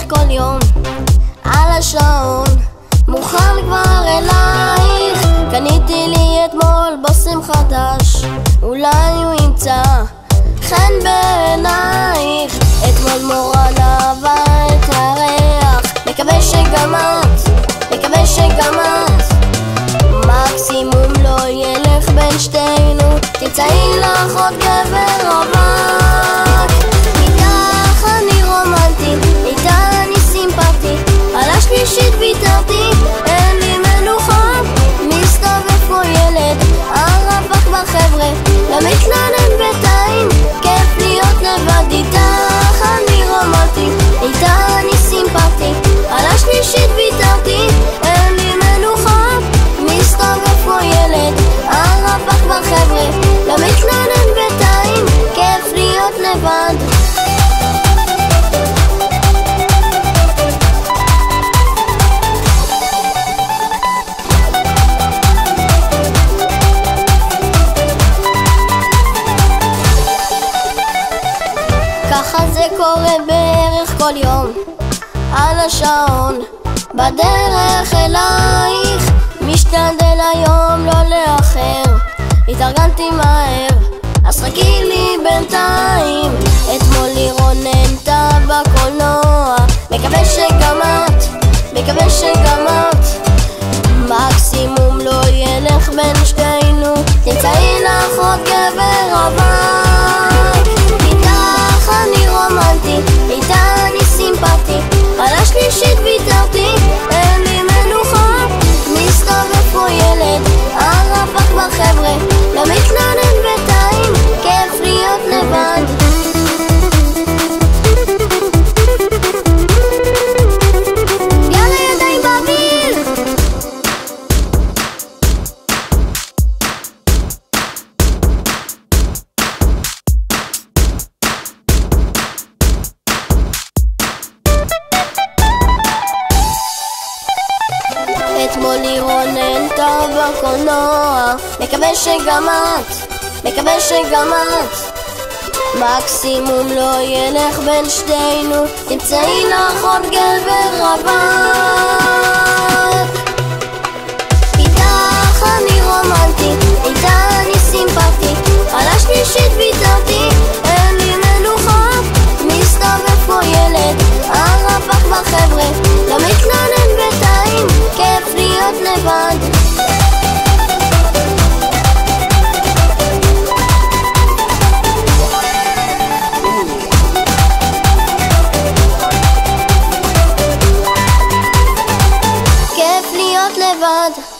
כל יום על השעון, מוכן כבר אלייך. קניתי לי אתמול בושם חדש, אולי הוא ימצא חן בעינייך. אתמול מורן אהבה את הריח, מקווה שגם את, מקווה שגם את. מקסימום לא ילך בין שתינו, תמצאי לך עוד גבר רווק. איתך אני רומנטית, איתה אני סימפטית, על השלישית ויתרתי, אין לי מנוחה. מסתובב כמו ילד, הרווק בחבר'ה, למתלונן בינתיים, כיף להיות לבד. איתך אני רומנטית, איתה אני סימפטית, על השלישית ויתרתי, אין לי מנוחה. מסתובב כמו ילד, הרווק בחבר'ה, למתלונן בינתיים, כיף להיות לבד. ככה זה קורה בערך כל יום על השעון, בדרך אלייך. משתדל היום לא לאחר, התארגנתי מהר, אז חכי לי בינתיים. אתמול לי רוננת בקולנוע, מקווה שגם את, מקווה שגם את. מקסימום לא ילך בין שתינו, תמצאי לך עוד גבר רווק. איתך אני רומנטית, איתה אני סימפטית, על השלישית ויתרתי, אין לי מנוחה. מסתובב כמו ילד, הרווק בחבר'ה, למתלונן בינתיים, כיף להיות לבד. יאללה ידיים באוויר. אתמול לי רוננת בקולנוע, מקווה שגם את, מקווה שגם את. מקסימום לא ילך בין שתינו, תמצאי לך עוד גבר רווק. איתך אני רומנטית, איתה אני סימפטית, על השלישית ויתרתי, אין לי מנוחה. מסתובב כמו ילד, הרווק בחבר'ה, למתלונן בינתיים, כיף להיות לבד. כיף להיות לבד.